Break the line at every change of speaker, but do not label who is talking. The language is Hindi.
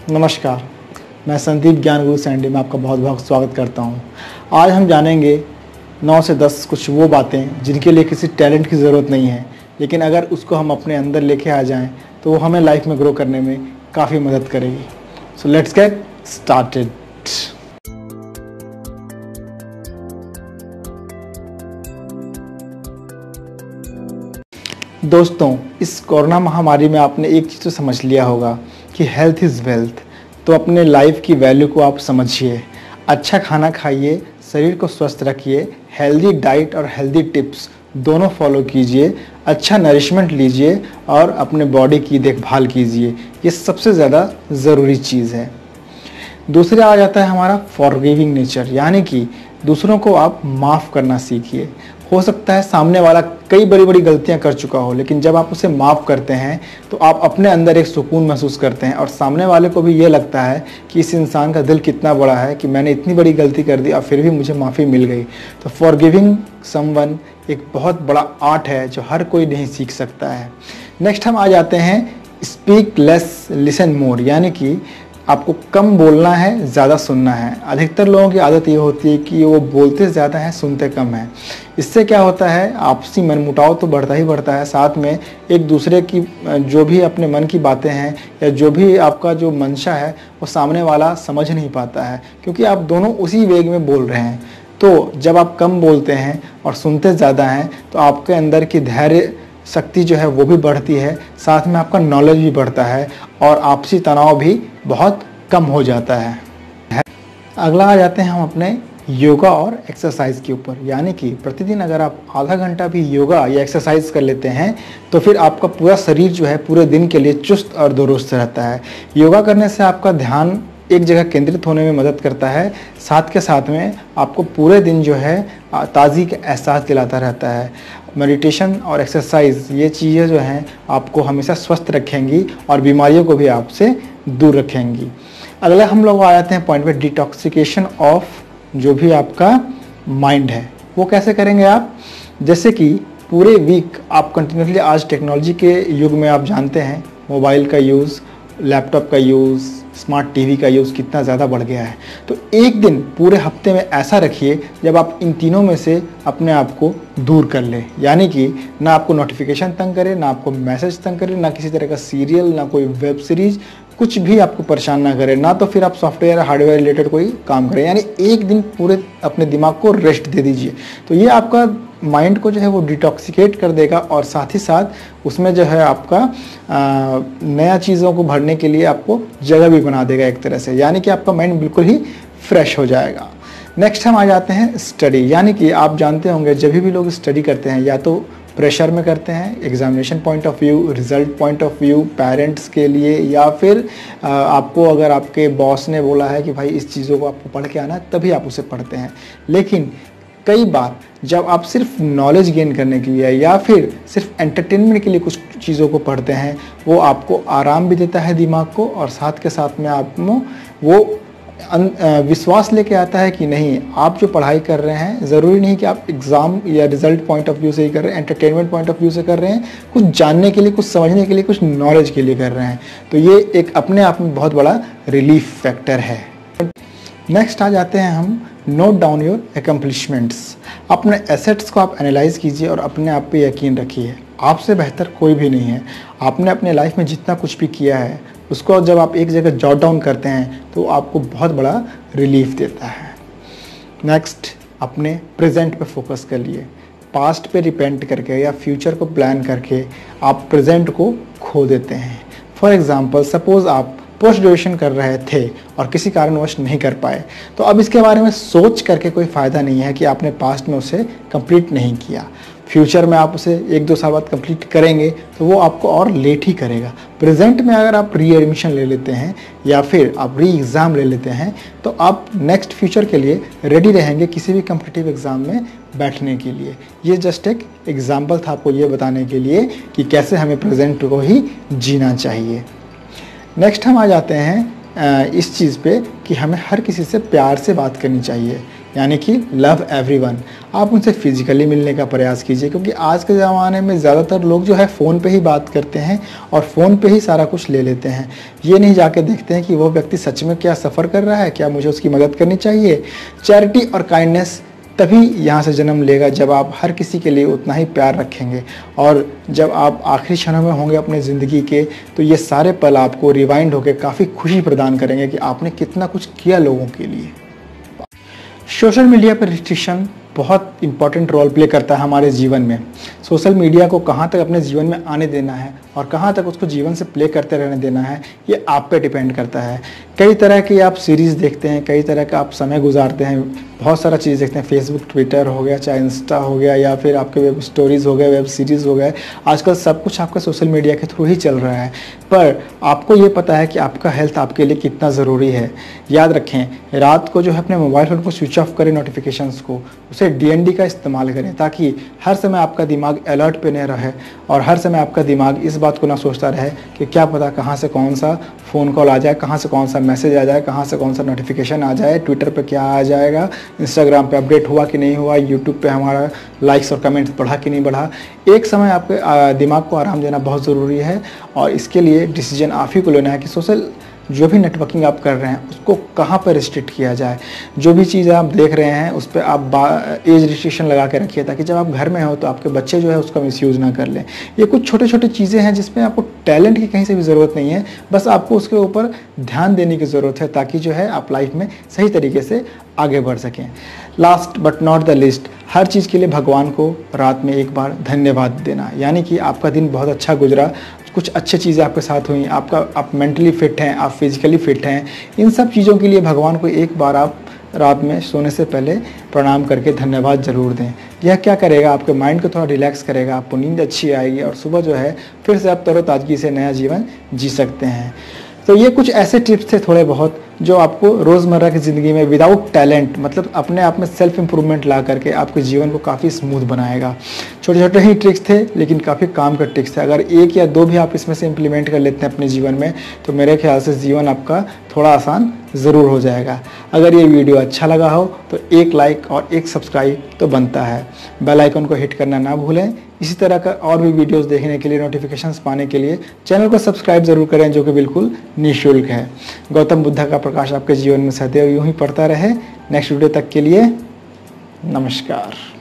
नमस्कार, मैं संदीप ज्ञान गुरु सैंडी में आपका बहुत बहुत स्वागत करता हूं। आज हम जानेंगे 9 से 10 कुछ वो बातें जिनके लिए किसी टैलेंट की ज़रूरत नहीं है, लेकिन अगर उसको हम अपने अंदर लेके आ जाएं तो वो हमें लाइफ में ग्रो करने में काफ़ी मदद करेगी। So let's get started. दोस्तों, इस कोरोना महामारी में आपने एक चीज़ तो समझ लिया होगा कि हेल्थ इज़ वेल्थ। तो अपने लाइफ की वैल्यू को आप समझिए, अच्छा खाना खाइए, शरीर को स्वस्थ रखिए, हेल्दी डाइट और हेल्दी टिप्स दोनों फॉलो कीजिए, अच्छा नरिशमेंट लीजिए और अपने बॉडी की देखभाल कीजिए। ये सबसे ज़्यादा ज़रूरी चीज़ है। दूसरा आ जाता है हमारा फॉरगिविंग नेचर, यानी कि दूसरों को आप माफ़ करना सीखिए। हो सकता है सामने वाला कई बड़ी बड़ी गलतियां कर चुका हो, लेकिन जब आप उसे माफ़ करते हैं तो आप अपने अंदर एक सुकून महसूस करते हैं और सामने वाले को भी ये लगता है कि इस इंसान का दिल कितना बड़ा है कि मैंने इतनी बड़ी गलती कर दी और फिर भी मुझे माफ़ी मिल गई। तो फॉरगिविंग समवन एक बहुत बड़ा आर्ट है जो हर कोई नहीं सीख सकता है। नेक्स्ट हम आ जाते हैं स्पीक लेस लिसन मोर, यानी कि आपको कम बोलना है, ज़्यादा सुनना है। अधिकतर लोगों की आदत ये होती है कि वो बोलते ज़्यादा हैं, सुनते कम हैं। इससे क्या होता है, आपसी मनमुटाव तो बढ़ता ही बढ़ता है, साथ में एक दूसरे की जो भी अपने मन की बातें हैं या जो भी आपका जो मंशा है वो सामने वाला समझ नहीं पाता है, क्योंकि आप दोनों उसी वेग में बोल रहे हैं। तो जब आप कम बोलते हैं और सुनते ज़्यादा हैं तो आपके अंदर की धैर्य शक्ति जो है वो भी बढ़ती है, साथ में आपका नॉलेज भी बढ़ता है और आपसी तनाव भी बहुत कम हो जाता है। अगला आ जाते हैं हम अपने योगा और एक्सरसाइज के ऊपर, यानी कि प्रतिदिन अगर आप आधा घंटा भी योगा या एक्सरसाइज कर लेते हैं तो फिर आपका पूरा शरीर जो है पूरे दिन के लिए चुस्त और दुरुस्त रहता है। योगा करने से आपका ध्यान एक जगह केंद्रित होने में मदद करता है, साथ के साथ में आपको पूरे दिन जो है ताज़गी का एहसास दिलाता रहता है। मेडिटेशन और एक्सरसाइज ये चीज़ें जो हैं आपको हमेशा स्वस्थ रखेंगी और बीमारियों को भी आपसे दूर रखेंगी। अगला हम लोग आ जाते हैं पॉइंट पे, डिटॉक्सिकेशन ऑफ जो भी आपका माइंड है वो कैसे करेंगे आप। जैसे कि पूरे वीक आप कंटिन्यूसली, आज टेक्नोलॉजी के युग में आप जानते हैं मोबाइल का यूज़, लैपटॉप का यूज़, स्मार्ट टीवी का यूज़ कितना ज़्यादा बढ़ गया है। तो एक दिन पूरे हफ्ते में ऐसा रखिए जब आप इन तीनों में से अपने आप को दूर कर लें, यानी कि ना आपको नोटिफिकेशन तंग करे, ना आपको मैसेज तंग करे, ना किसी तरह का सीरियल, ना कोई वेब सीरीज, कुछ भी आपको परेशान ना करे, ना तो फिर आप सॉफ्टवेयर हार्डवेयर रिलेटेड कोई काम करें। यानी एक दिन पूरे अपने दिमाग को रेस्ट दे दीजिए। तो ये आपका माइंड को जो है वो डिटॉक्सिकेट कर देगा और साथ ही साथ उसमें जो है आपका नया चीज़ों को भरने के लिए आपको जगह भी बना देगा एक तरह से, यानी कि आपका माइंड बिल्कुल ही फ्रेश हो जाएगा। नेक्स्ट हम आ जाते हैं स्टडी, यानी कि आप जानते होंगे जब भी लोग स्टडी करते हैं या तो प्रेशर में करते हैं, examination point of view, result point of view, parents के लिए, या फिर आपको अगर आपके बॉस ने बोला है कि भाई इस चीज़ों को आपको पढ़ के आना है तभी आप उसे पढ़ते हैं। लेकिन कई बार जब आप सिर्फ नॉलेज गेन करने के लिए या फिर सिर्फ एंटरटेनमेंट के लिए कुछ चीज़ों को पढ़ते हैं, वो आपको आराम भी देता है दिमाग को और साथ के साथ में आप वो विश्वास लेके आता है कि नहीं, आप जो पढ़ाई कर रहे हैं ज़रूरी नहीं कि आप एग्ज़ाम या रिजल्ट पॉइंट ऑफ व्यू से ही कर रहे हैं, एंटरटेनमेंट पॉइंट ऑफ व्यू से कर रहे हैं, कुछ जानने के लिए, कुछ समझने के लिए, कुछ नॉलेज के लिए कर रहे हैं। तो ये एक अपने आप में बहुत बड़ा रिलीफ फैक्टर है। नेक्स्ट आ जाते हैं हम नोट डाउन योर एकम्प्लिशमेंट्स। अपने एसेट्स को आप एनालाइज कीजिए और अपने आप पे यकीन रखिए, आपसे बेहतर कोई भी नहीं है। आपने अपने लाइफ में जितना कुछ भी किया है उसको जब आप एक जगह जॉट डाउन करते हैं तो आपको बहुत बड़ा रिलीफ देता है। नेक्स्ट, अपने प्रेजेंट पे फोकस कर लिए। पास्ट पे रिपेंट करके या फ्यूचर को प्लान करके आप प्रेजेंट को खो देते हैं। फॉर एग्ज़ाम्पल, सपोज़ आप पोस्ट ग्रेजुएशन कर रहे थे और किसी कारणवश नहीं कर पाए, तो अब इसके बारे में सोच करके कोई फ़ायदा नहीं है कि आपने पास्ट में उसे कंप्लीट नहीं किया। फ्यूचर में आप उसे 1-2 साल बाद कंप्लीट करेंगे तो वो आपको और लेट ही करेगा। प्रेजेंट में अगर आप री एडमिशन ले लेते हैं या फिर आप री एग्ज़ाम ले लेते हैं तो आप नेक्स्ट फ्यूचर के लिए रेडी रहेंगे किसी भी कम्पिटिटिव एग्ज़ाम में बैठने के लिए। ये जस्ट एक एग्जाम्पल था आपको ये बताने के लिए कि कैसे हमें प्रेजेंट को ही जीना चाहिए। नेक्स्ट हम आ जाते हैं इस चीज़ पे कि हमें हर किसी से प्यार से बात करनी चाहिए। यानी कि लव एवरीवन। आप उनसे फिजिकली मिलने का प्रयास कीजिए, क्योंकि आज के ज़माने में ज़्यादातर लोग जो है फ़ोन पे ही बात करते हैं और फ़ोन पे ही सारा कुछ ले लेते हैं। ये नहीं जाके देखते हैं कि वो व्यक्ति सच में क्या सफ़र कर रहा है, क्या मुझे उसकी मदद करनी चाहिए। चैरिटी और काइंडनेस तभी यहाँ से जन्म लेगा जब आप हर किसी के लिए उतना ही प्यार रखेंगे, और जब आप आखिरी क्षणों में होंगे अपने ज़िंदगी के, तो ये सारे पल आपको रिवाइंड होकर काफ़ी खुशी प्रदान करेंगे कि आपने कितना कुछ किया लोगों के लिए। सोशल मीडिया पर रिस्ट्रिक्शन बहुत इंपॉर्टेंट रोल प्ले करता है हमारे जीवन में। सोशल मीडिया को कहाँ तक अपने जीवन में आने देना है और कहाँ तक उसको जीवन से प्ले करते रहने देना है, ये आप पे डिपेंड करता है। कई तरह की आप सीरीज़ देखते हैं, कई तरह का आप समय गुजारते हैं, बहुत सारा चीज़ देखते हैं, फेसबुक, ट्विटर हो गया, चाहे इंस्टा हो गया, या फिर आपके वेब स्टोरीज़ हो गए, वेब सीरीज़ हो गए। आजकल सब कुछ आपका सोशल मीडिया के थ्रू ही चल रहा है, पर आपको ये पता है कि आपका हेल्थ आपके लिए कितना ज़रूरी है। याद रखें, रात को जो है अपने मोबाइल फ़ोन को स्विच ऑफ करें, नोटिफिकेशंस को, उसे DND का इस्तेमाल करें, ताकि हर समय आपका दिमाग अलर्ट पे नहीं रहे और हर समय आपका दिमाग इस बात को ना सोचता रहे कि क्या पता कहाँ से कौन सा फ़ोन कॉल आ जाए, कहाँ से कौन सा मैसेज आ जाए, कहाँ से कौन सा नोटिफिकेशन आ जाए, ट्विटर पे क्या आ जाएगा, इंस्टाग्राम पे अपडेट हुआ कि नहीं हुआ, यूट्यूब पे हमारा लाइक्स और कमेंट्स बढ़ा कि नहीं बढ़ा। एक समय आपके दिमाग को आराम देना बहुत ज़रूरी है, और इसके लिए डिसीजन आप ही को लेना है कि सोशल जो भी नेटवर्किंग आप कर रहे हैं उसको कहाँ पर रिस्ट्रिक्ट किया जाए। जो भी चीज़ आप देख रहे हैं उस पर आप एज रिस्ट्रिक्शन लगा के रखिए, ताकि जब आप घर में हो तो आपके बच्चे जो है उसका मिसयूज़ ना कर लें। ये कुछ छोटे छोटे चीज़ें हैं जिसमें आपको टैलेंट की कहीं से भी ज़रूरत नहीं है, बस आपको उसके ऊपर ध्यान देने की ज़रूरत है, ताकि जो है आप लाइफ में सही तरीके से आगे बढ़ सकें। Last but not the least, हर चीज़ के लिए भगवान को रात में एक बार धन्यवाद देना, यानी कि आपका दिन बहुत अच्छा गुजरा, कुछ अच्छी चीज़ें आपके साथ हुई, आप मेंटली फिट हैं, आप फिजिकली फिट हैं, इन सब चीज़ों के लिए भगवान को एक बार आप रात में सोने से पहले प्रणाम करके धन्यवाद ज़रूर दें। यह क्या करेगा, आपके माइंड को थोड़ा रिलैक्स करेगा, आपको नींद अच्छी आएगी और सुबह जो है फिर से आप तरोताज़गी से नया जीवन जी सकते हैं। तो ये कुछ ऐसे टिप्स थे थोड़े बहुत जो आपको रोज़मर्रा की ज़िंदगी में विदाउट टैलेंट, मतलब अपने आप में सेल्फ इम्प्रूवमेंट ला करके आपके जीवन को काफ़ी स्मूथ बनाएगा। छोटे छोटे ही ट्रिक्स थे लेकिन काफ़ी काम का ट्रिक्स थे। अगर एक या दो भी आप इसमें से इम्प्लीमेंट कर लेते हैं अपने जीवन में, तो मेरे ख्याल से जीवन आपका थोड़ा आसान ज़रूर हो जाएगा। अगर ये वीडियो अच्छा लगा हो तो एक लाइक और एक सब्सक्राइब तो बनता है। बेल आइकन को हिट करना ना भूलें। इसी तरह का और भी वीडियोस देखने के लिए, नोटिफिकेशंस पाने के लिए चैनल को सब्सक्राइब ज़रूर करें, जो कि बिल्कुल निःशुल्क है। गौतम बुद्ध का प्रकाश आपके जीवन में सदैव यूं ही पड़ता रहे। नेक्स्ट वीडियो तक के लिए नमस्कार।